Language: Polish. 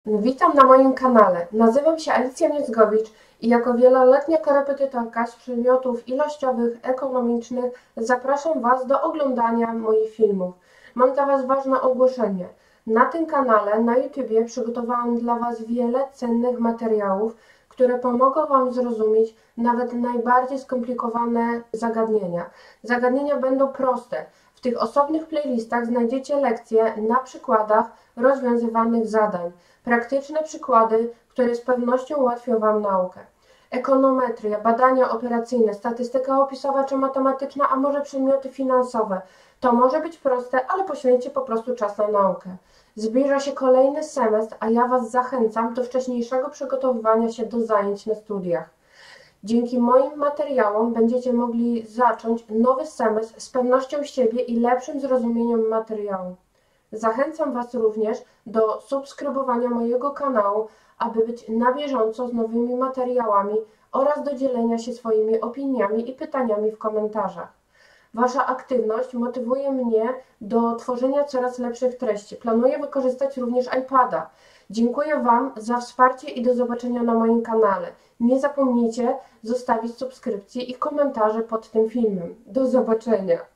Witam na moim kanale. Nazywam się Alicja Miecgowicz i jako wieloletnia korepetytorka z przedmiotów ilościowych, ekonomicznych zapraszam Was do oglądania moich filmów. Mam dla Was ważne ogłoszenie. Na tym kanale na YouTubie przygotowałam dla Was wiele cennych materiałów, które pomogą Wam zrozumieć nawet najbardziej skomplikowane zagadnienia. Zagadnienia będą proste. W tych osobnych playlistach znajdziecie lekcje na przykładach rozwiązywanych zadań. Praktyczne przykłady, które z pewnością ułatwią Wam naukę. Ekonometria, badania operacyjne, statystyka opisowa czy matematyczna, a może przedmioty finansowe. To może być proste, ale poświęćcie po prostu czas na naukę. Zbliża się kolejny semestr, a ja Was zachęcam do wcześniejszego przygotowywania się do zajęć na studiach. Dzięki moim materiałom będziecie mogli zacząć nowy semestr z pewnością siebie i lepszym zrozumieniem materiału. Zachęcam Was również do subskrybowania mojego kanału, aby być na bieżąco z nowymi materiałami oraz do dzielenia się swoimi opiniami i pytaniami w komentarzach. Wasza aktywność motywuje mnie do tworzenia coraz lepszych treści. Planuję wykorzystać również iPada. Dziękuję Wam za wsparcie i do zobaczenia na moim kanale. Nie zapomnijcie zostawić subskrypcji i komentarzy pod tym filmem. Do zobaczenia!